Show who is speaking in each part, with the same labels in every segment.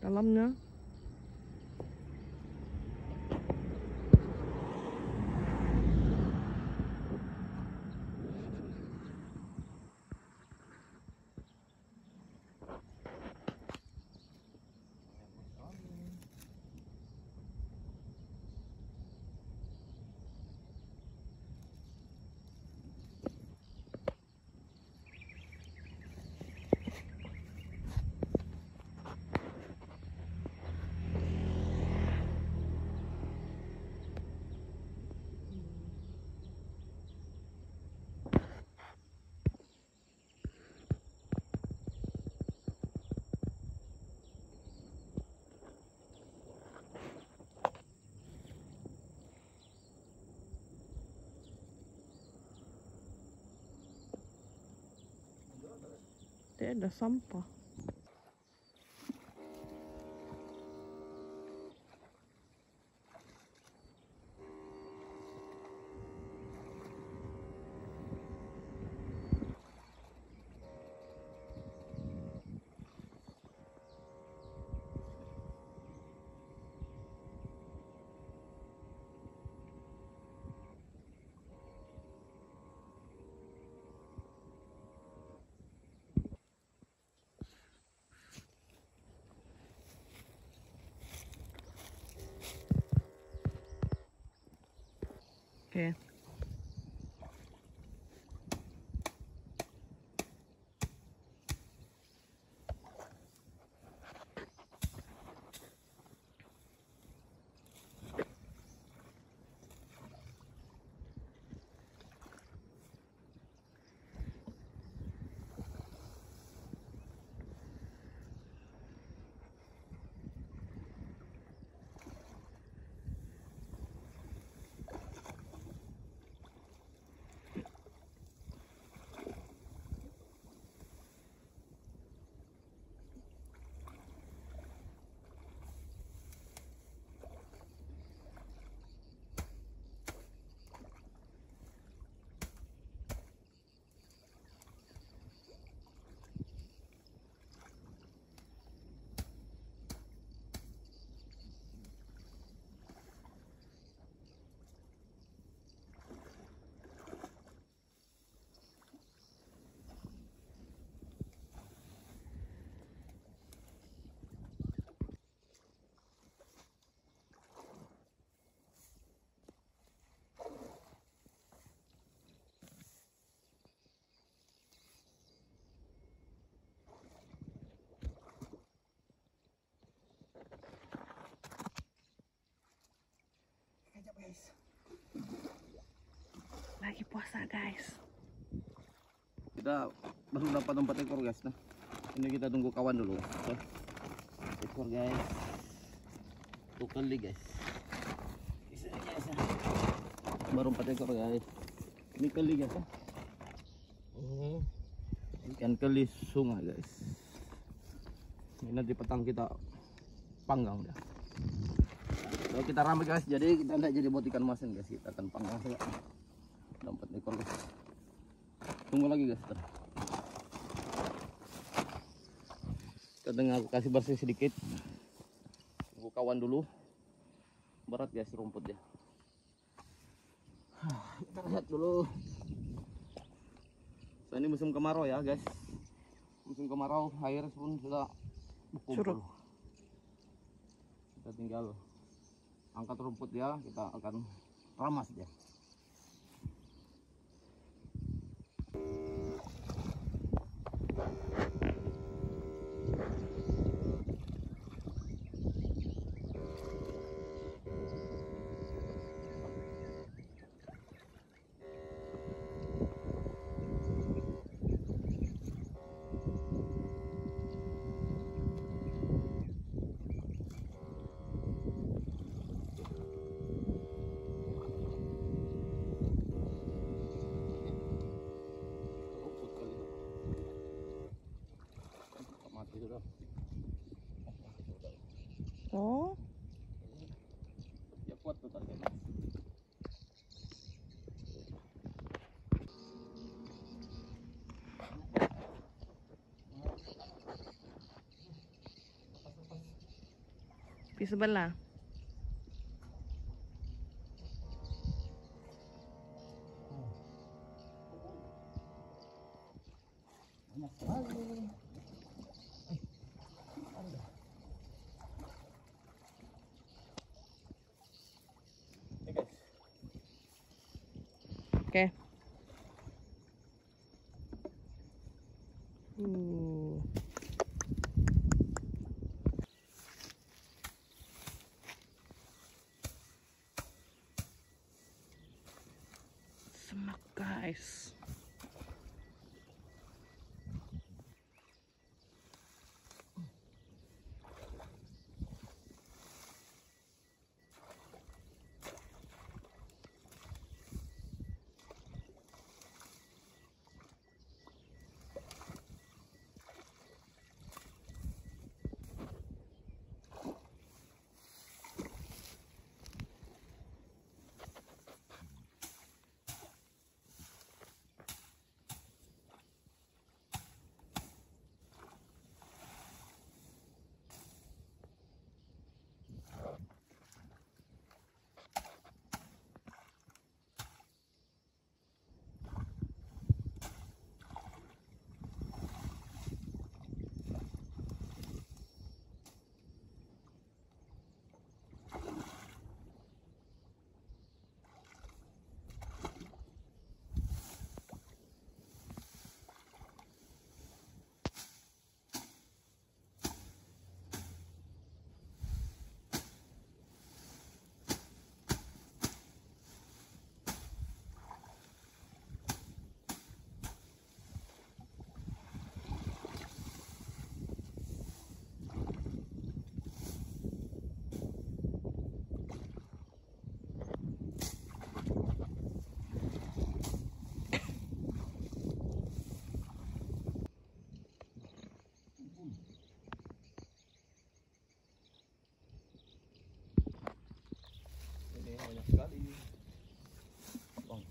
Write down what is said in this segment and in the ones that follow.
Speaker 1: dalamnya. Dia ada sampah. Oke. Lagi puasa guys.
Speaker 2: Kita baru dapat 4 ekor guys. Nah, ini kita tunggu kawan dulu. So, ekor guys. Tuh kali guys. Baru 4 ekor guys. Ini kali guys. Ikan keli sungai guys. Ini nanti petang kita panggang dah. Kalau kita ramai guys, jadi kita tidak jadi buat ikan masin guys, kita akan panggang saja. 4 ekor guys. Tunggu lagi guys. Kadang aku kasih bersih sedikit. Tunggu kawan dulu. Berat guys rumput ya. Kita lihat dulu. So, ini musim kemarau ya guys. Musim kemarau, air pun sudah berkumpul. Kita tinggal angkat rumput ya, kita akan ramas dia.
Speaker 1: Oh,
Speaker 2: Ya kuat tuh tadi.
Speaker 1: Di sebelah.
Speaker 2: Banyak sekali.
Speaker 1: Oke. Semak guys.
Speaker 2: Banyak sekali. Bang.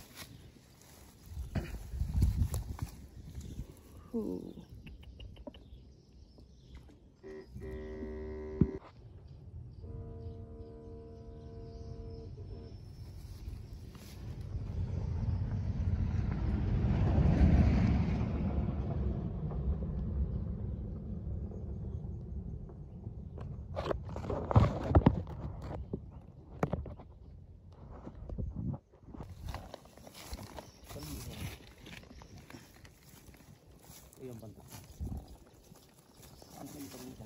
Speaker 2: Yang pantas. Pantai terbuka.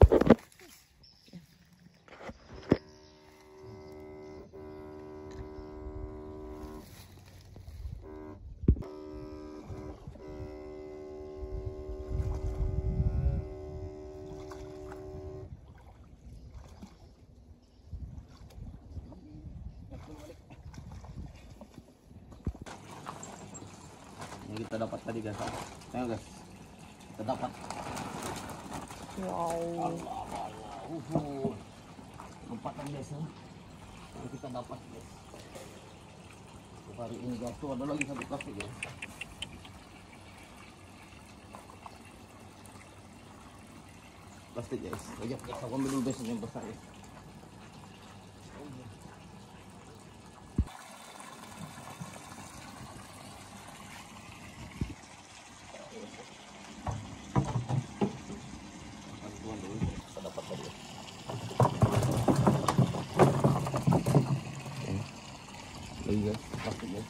Speaker 2: Yang kita dapat tadi guys. Tengok guys. Kita dapat.
Speaker 1: Wow.
Speaker 2: Lompatan guys. Yang kita dapat guys. Hari ini guys, tuh ada lagi satu plastik guys. Plastik guys. Banyak guys. Aku ambil dulu guys yang besar guys. Guys, plastik guys.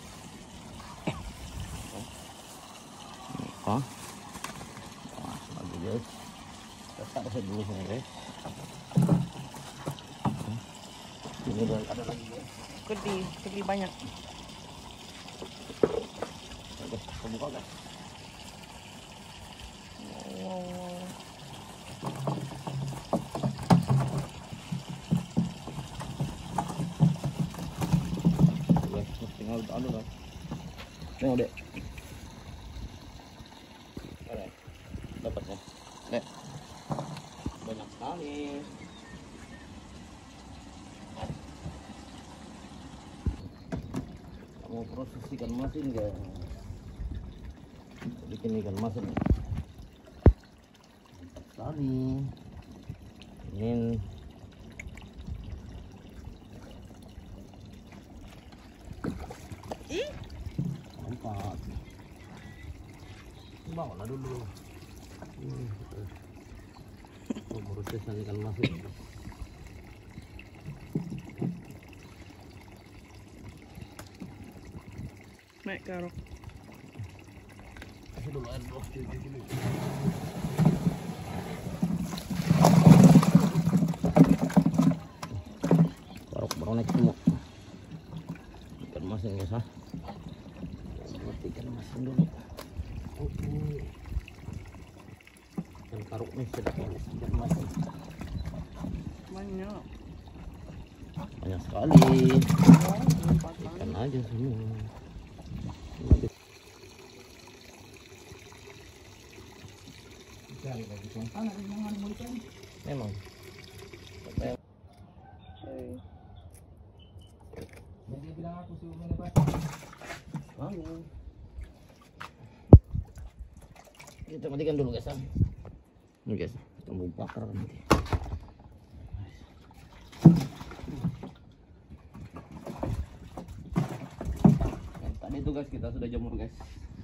Speaker 2: Apa? Wah, lagi guys. Kita taruh dulu sini guys. Ini ada lagi guys.
Speaker 1: Gede banyak.
Speaker 2: Guys, kita buka guys.
Speaker 1: Wow.
Speaker 2: Tinggal anu kan. Tengok dek. Ada. Dapat ya. Dek. Banyak sekali. Kamu proses ikan mas ini guys. Bikin ikan mas ini. Sekali. Ini bawa lah dulu. Prosesan ikan mas ini.
Speaker 1: Naik karo.
Speaker 2: Kasih dulu air dulu. Baru baru naik semua. Ikan mas ini guys, ha. Buat ikan mas dulu. Ikan karuk nih sudah ikan mas.
Speaker 1: Banyak.
Speaker 2: Banyak sekali. Ikan aja semua. Memang. Jadi bilang aku sih umumnya Pak. Kita matikan dulu guys. Ini guys, kita mau bakar nanti. Tadi itu guys kita sudah jemur guys.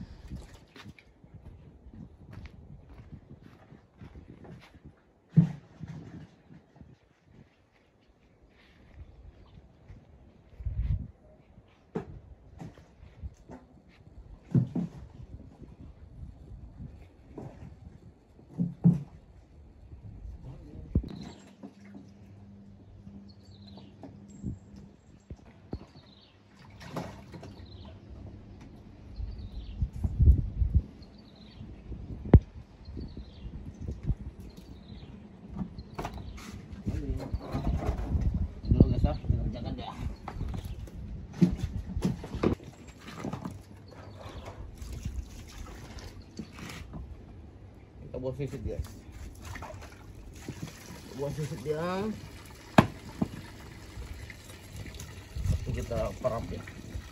Speaker 2: Buat sisik guys, buat sisik dia, kita perap ya.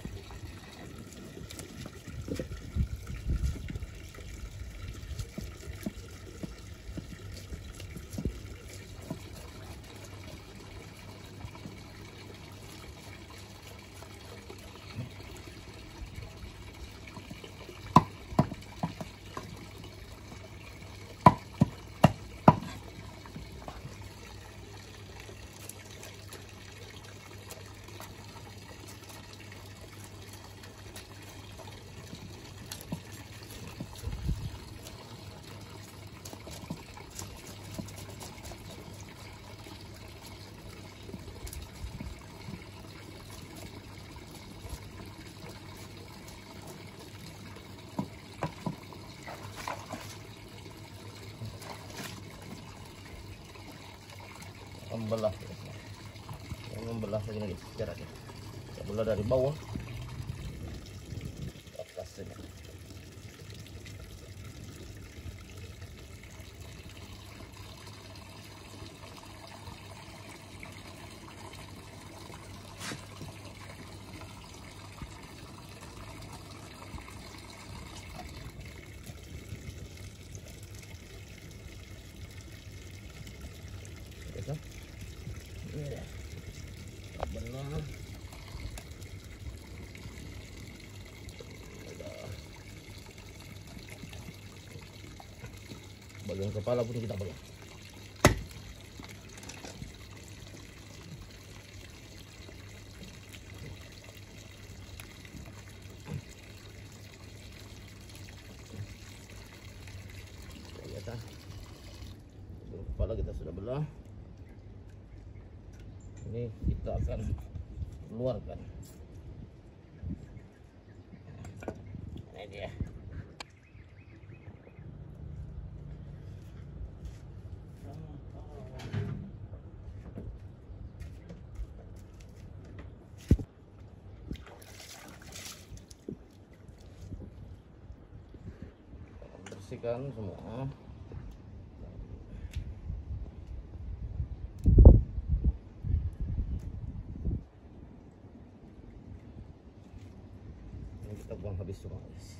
Speaker 2: Membelah, membelah begini guys, caranya. Kita belah dari bawah ke atasnya. Benar. Bagian kepala pun kita belah. Bagian kepala kita sudah belah. Ini kita akan keluarkan. Ini dia. Bersihkan semua. Kita buang habis semua guys.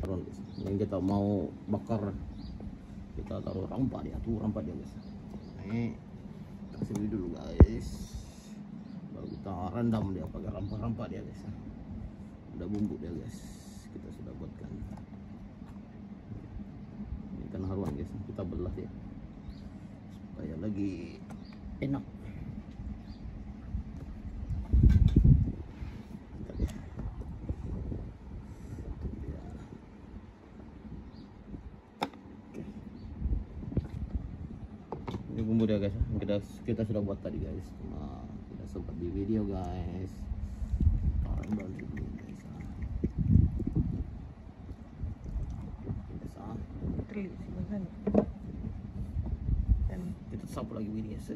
Speaker 2: taruh guys. Yang kita mau bakar, kita taruh rampa dia tuh, rampa dia guys. Ini kasih dulu guys, baru kita rendam dia pakai rampa dia guys. Ada bumbu dia guys, kita sudah buatkan. Ini ikan haruan guys, kita belah dia supaya lagi enak. Ini bumbu dia guys, kita sudah buat tadi guys. Nah, kita sempat di video guys. Rendam dulu guys.
Speaker 1: Terlihat sih bagan. Dan
Speaker 2: Kita sapu lagi video guys.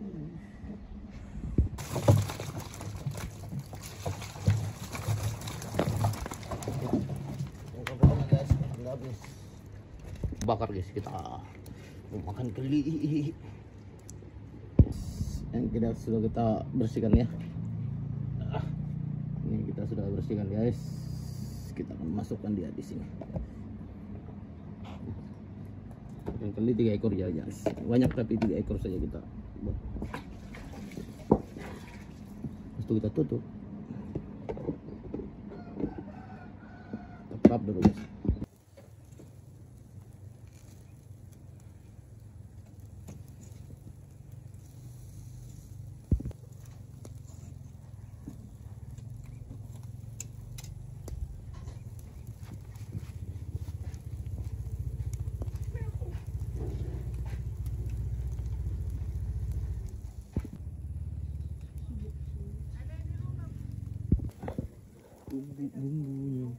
Speaker 2: Bakar guys, kita mau makan keli. Yang kita bersihkan ya. Ini kita sudah bersihkan guys. Kita akan masukkan dia di sini. Yang keli 3 ekor ya guys. Banyak tapi 3 ekor saja kita buat. Terus itu kita tutup. Tetap dulu guys. Bumbunya.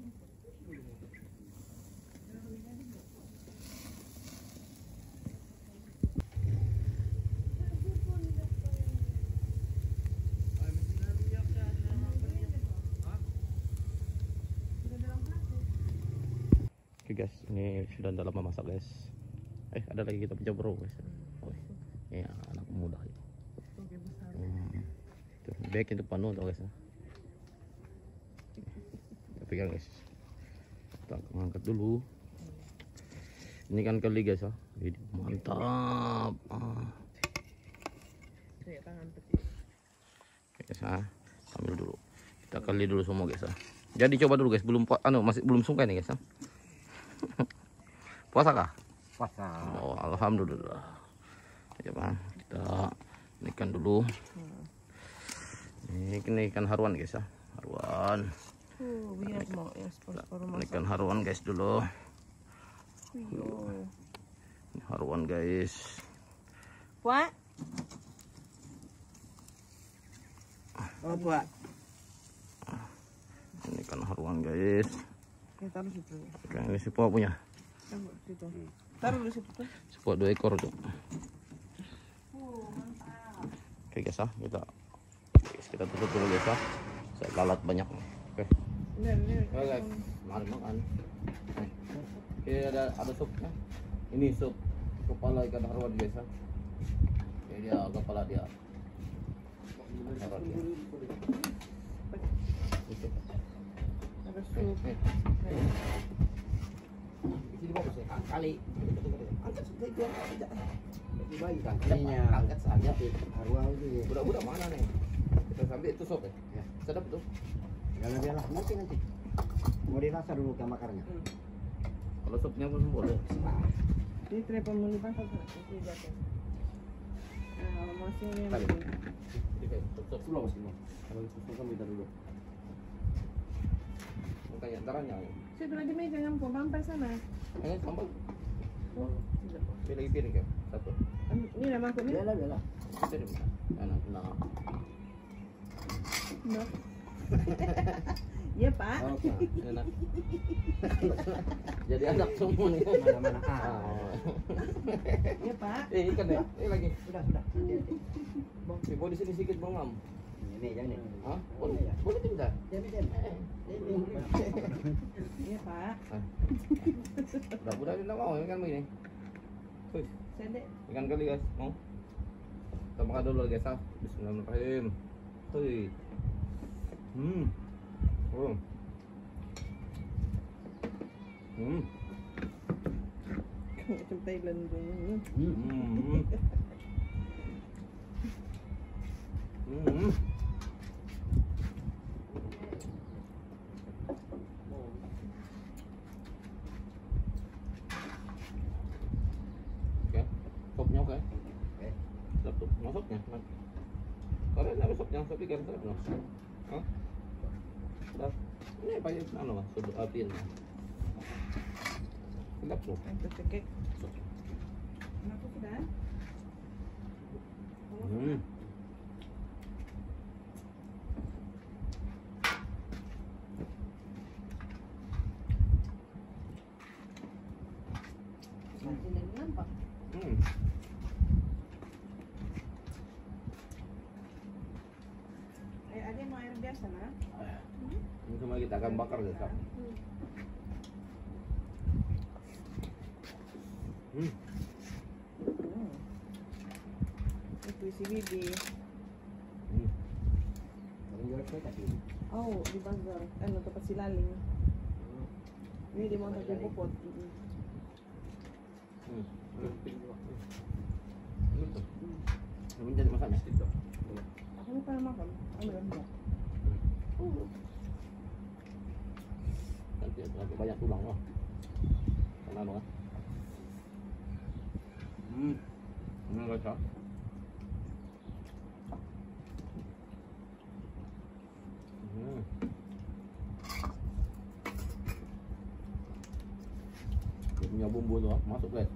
Speaker 2: Oke guys, ini sudah dalam memasak guys. Ada lagi kita pecah bro guys. Oh, ini anak muda itu. Tuh, baik itu penuh tuh guys. Pegang guys, kita angkat dulu. Ini kan keli guys ya, jadi mantap.
Speaker 1: kayak tangan peti.
Speaker 2: Guys ambil dulu, kita keli dulu semua guys ya. Jadi coba dulu guys, masih belum sungkai nih guys ya. Puasa kah?
Speaker 3: Puasa.
Speaker 2: Oh alhamdulillah. Coba kita ikan dulu. Ini ikan haruan guys ya, haruan.
Speaker 1: Biar mau ya separuh masak.
Speaker 2: Ikan haruan guys dulu.
Speaker 1: Iya.
Speaker 2: Ini haruan guys.
Speaker 1: What?
Speaker 3: Oh, Pak.
Speaker 2: Ini ikan haruan guys.
Speaker 1: Ya taruh situ.
Speaker 2: Oke, ini si Pua punya.
Speaker 1: Taruh situ. Taruh di situ.
Speaker 2: Si Pua 2 ekor tuh. Oke guys kita tutup dulu guys ya. Saya lalat banyak. Oke.
Speaker 1: Ini
Speaker 2: Oke guys, mari makan. Oke, ada supnya. Ini sup kepala ikan haruan guys ya. Ini dia kepala dia. Haruan dia.
Speaker 1: ada sup.
Speaker 2: Sini bagus ya. Kali. Angkat saja.
Speaker 3: Baik kakinya.
Speaker 2: Angkat saja.
Speaker 3: Haruan itu.
Speaker 2: Budak-budak mana nih? Kita sambil itu sop ya.
Speaker 3: Ya.
Speaker 2: Sedap tuh.
Speaker 3: Jangan biarlah nanti. Mau dirasa dulu ke makarnya.
Speaker 2: Kalau supnya pun boleh.
Speaker 1: Ini tray pemulihan satu itu jatuh. Nah, masih ini
Speaker 2: Tadi.
Speaker 1: lagi.
Speaker 2: Tutup.
Speaker 3: Belum masih belum. Kalau itu kan minta dulu.
Speaker 2: Makanya antaranya.
Speaker 1: Situ lagi meja yang kau bampai sana.
Speaker 2: Ini sambal.
Speaker 1: Oh, tidak.
Speaker 2: Ini lagi piring ya. Satu.
Speaker 1: Ini udah masuk nih.
Speaker 3: Biarlah.
Speaker 2: Piring. Enak. Nah.
Speaker 1: Udah. Iya Pak.
Speaker 3: Oh, Pak.
Speaker 2: Enak. Jadi anak semua nih.
Speaker 3: Mana-mana.
Speaker 1: Iya Pak.
Speaker 2: Ikan ya. Lagi.
Speaker 3: Sudah. Hati-hati.
Speaker 2: Bang, di sini sedikit bang Am.
Speaker 3: Ini jangan.
Speaker 2: Hah? Boleh tidak?
Speaker 3: Jangan.
Speaker 1: Iya Pak.
Speaker 2: Udah tidak mau ikan begini. Wih,
Speaker 1: Sedek.
Speaker 2: ikan kali guys, mau? Kita makan dulu guys ah. Bismillahirrahmanirrahim. Wih. Oh. Hmm.
Speaker 1: Macam Thailand tu.
Speaker 2: Hmm. Hmm. Oke, sopnya oke. Sedap tuh, mau sopnya. Kalau ada sopnya, sop ikan sedap loh. Hah? Sedap. Ini pakai anu, sudut apiin. Sedap tuh.
Speaker 1: Ito cekek. Ano ko sudah?
Speaker 2: Hmm.
Speaker 1: Sila nampak.
Speaker 2: Hmm.
Speaker 1: Ada yang mau air biasa na?
Speaker 2: Ini semua kita akan bakar guys. Kak. Hmm.
Speaker 1: Ito si Bibi.
Speaker 2: Hmm.
Speaker 3: Ang york ko kasi.
Speaker 1: Oh, di bazar. Ano, tapat si Laling. Ini di mga pupot.
Speaker 2: Hmm. Ano to? Ano jadi masaknya?
Speaker 1: Ako na para makan. Ano lang mo?
Speaker 2: Nanti ada banyak tulang loh. Karena apa? Ini guys ya. Dia punya bumbu tuh masuk guys.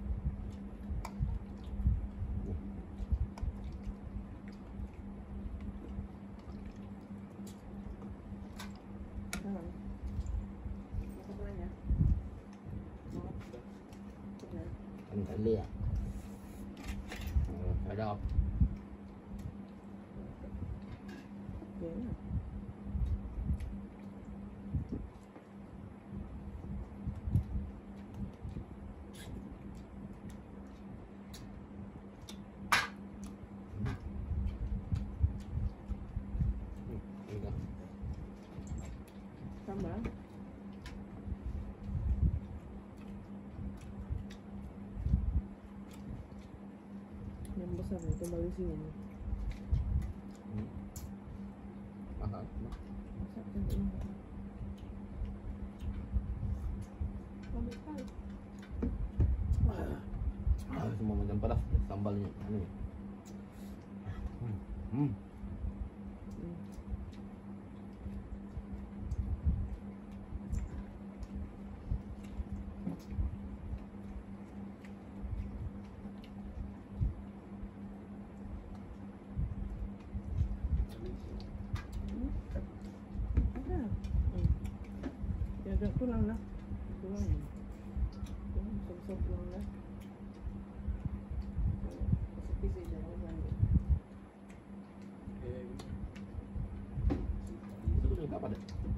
Speaker 1: Jangan. Apa pulangnya? Mau? Benar.
Speaker 2: Kan kali ya. Ada apa?
Speaker 1: Oke. Tambah. Yang besar nih, kembali sini nih.
Speaker 2: Mahal.
Speaker 1: Masak kan ini. Ambil kali.
Speaker 2: Semua macam pedas sambalnya. Ini. Hmm.
Speaker 1: Ada. Ya ada tulang lah. Tulang. Tulang sop tulang lah. Sepi saja orang.
Speaker 2: Itu tuh apa deh?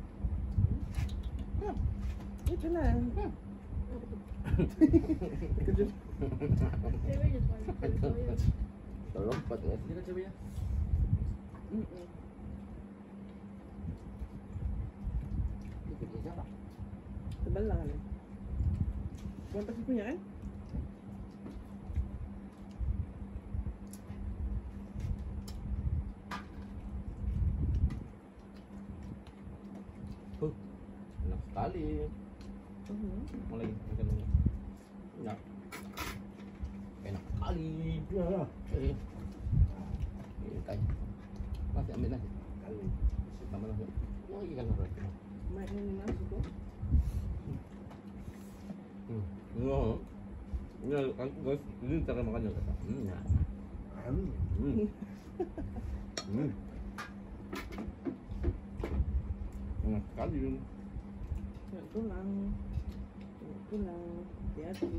Speaker 1: Itu lah. Kejut.
Speaker 2: Terlompat ya. Ini kan cabenya.
Speaker 3: Dikit siapa?
Speaker 1: Tebal lah kan. Bukan pasti punya kan?
Speaker 2: Enak sekali. Mulai makan dulu. Enak. Enak sekali.
Speaker 3: Ya.
Speaker 2: Ini tanya. Nasi ambil nasi. Tambah nasi. Oh ikan harus.
Speaker 1: Mak ini masuk tu.
Speaker 2: No. Ini aku guys, ini cara makannya guys. Ya. Enak sekali.
Speaker 1: Tulang. Tulang. Hati-hati.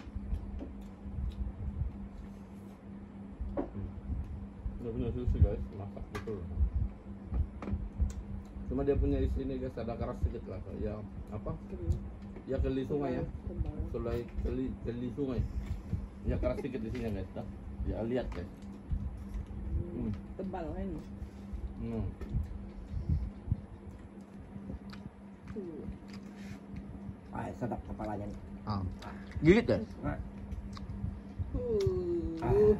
Speaker 2: Udah punya susu guys, masak betul. Cuma dia punya isi ini guys, ada keras sedikit lah. Ya apa? Ya keli sungai ya.
Speaker 1: Tebal.
Speaker 2: Keli sungai. Ya keras sedikit di sini guys. Ya lihat guys.
Speaker 1: Tebal kan?
Speaker 3: Sedap kepalanya nih.
Speaker 2: Ah. Gigit guys.
Speaker 3: Nah,
Speaker 1: Uh.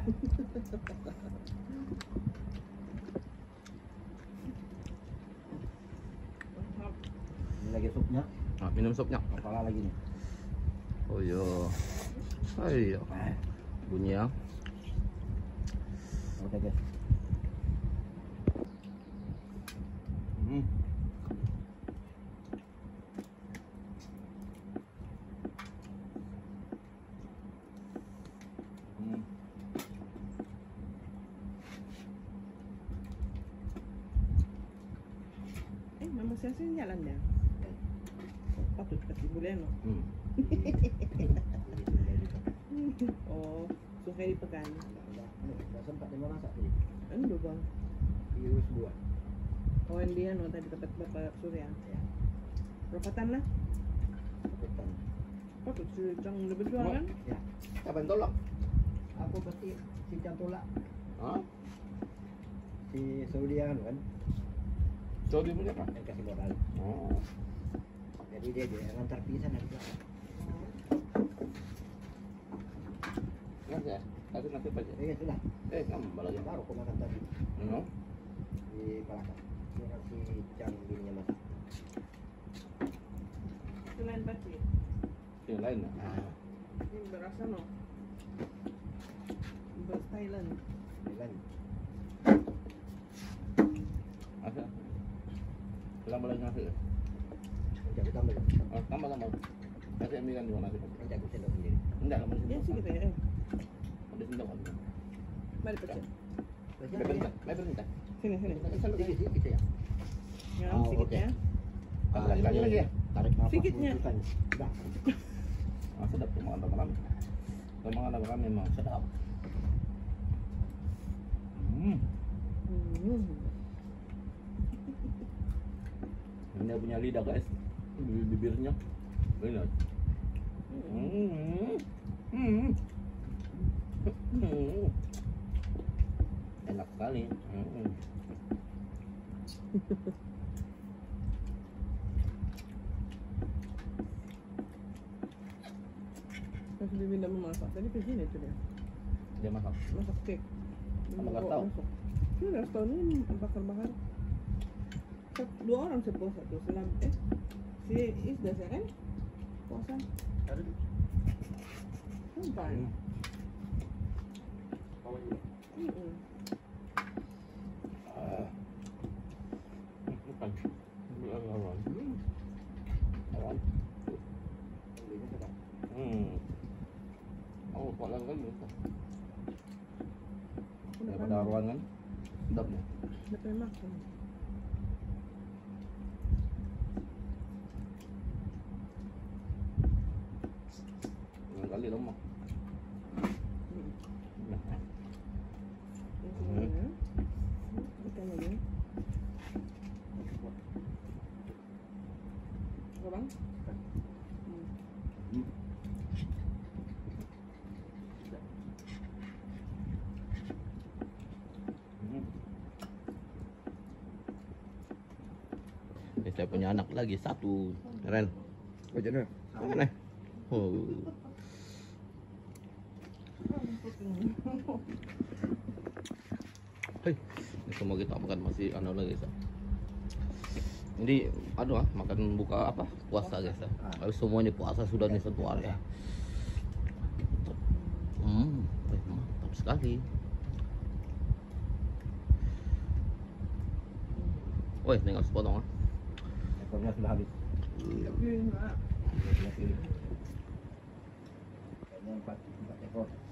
Speaker 3: ini lagi supnya.
Speaker 2: Ah, minum supnya.
Speaker 3: Kepala lagi nih.
Speaker 2: Oh iya. Ayo. Bunyi ya.
Speaker 3: Oke guys.
Speaker 2: Hmm. Hmm.
Speaker 1: Mama siya jalan dia. Patut kasi boleh no.
Speaker 2: Hmm.
Speaker 1: Oh, suka di pekan.
Speaker 3: Nggak sempat dia masak tadi.
Speaker 1: Ano ba?
Speaker 3: Virus buat.
Speaker 1: Oh, hindi ano tadi tempat Bapak Surya.
Speaker 3: Ya.
Speaker 1: Perapatan lah.
Speaker 3: Betul.
Speaker 1: Patut sudah cang lebih dua kan?
Speaker 3: Ya.
Speaker 2: Kapan tolak?
Speaker 3: Aku pasti si Cantolak,
Speaker 2: Hah?
Speaker 3: si Saudian kan,
Speaker 2: Saudi punya apa?
Speaker 3: yang kasih modal.
Speaker 2: Oh.
Speaker 3: Jadi dia ngantar pisan dari belakang.
Speaker 2: Nggak ya? Tapi nanti aja.
Speaker 3: Ya sudah.
Speaker 2: Kamu balik ya?
Speaker 3: Baru aku makan tadi
Speaker 2: No.
Speaker 3: di belakang. Ini si Cang bininya masak.
Speaker 1: Itu lain pasti.
Speaker 2: Yang lain ya?
Speaker 1: Ini berasa no. Beras Thailand.
Speaker 3: Ini kan
Speaker 2: Ada. Tambah lagi nasi ya?
Speaker 3: nanti aku tambah.
Speaker 2: Oh, tambah. Nasi ambilkan dua nasi.
Speaker 3: Nanti aku sendok sendiri.
Speaker 2: Enggak, kamu
Speaker 1: Ya sih kita ya.
Speaker 2: Ada sendok kan?
Speaker 1: Mari pecah.
Speaker 2: Bentar.
Speaker 1: Sini.
Speaker 3: Sedikit ya.
Speaker 1: Ya,
Speaker 3: Oh,
Speaker 1: sedikit
Speaker 3: oke.
Speaker 1: ya.
Speaker 2: Lagi ya?
Speaker 3: Tarik nafas
Speaker 1: Sedikitnya.
Speaker 3: bukan. Udah.
Speaker 2: Ah, sedap tuh makan rame. Kalau makan rame memang sedap. Hmm. Ini punya lidah guys, bibirnya, benar. Enak sekali.
Speaker 1: Mas Bibi tidak memasak. Tadi ke sini tuh dia.
Speaker 2: Dia masak.
Speaker 1: Masak cake.
Speaker 2: Apa nggak tahu?
Speaker 1: Ini restoran ini bakar-bakar. Dua orang sih puasa tuh si Isda saya kan puasa. Sampai.
Speaker 2: Bukan. Awan. Oh, kok lang kan gitu. Daripada awan kan, sedap nih.
Speaker 1: Udah pengen makan.
Speaker 2: Kali lemak.
Speaker 1: Yang semuanya. Ikan lagi. Apa bang?
Speaker 2: Saya punya anak lagi satu, keren.
Speaker 3: Oh, jadi.
Speaker 2: Mana? Oh. Hei, ini semua kita makan masih anu lagi guys. Ini aduh makan buka apa? Puasa guys. Kalau semua ini puasa sudah nih satu hari ya. Mantap sekali. Woi, tinggal sepotong ah.
Speaker 3: Ekornya sudah habis.
Speaker 1: Tapi enggak.
Speaker 3: Kayaknya 4 ekor.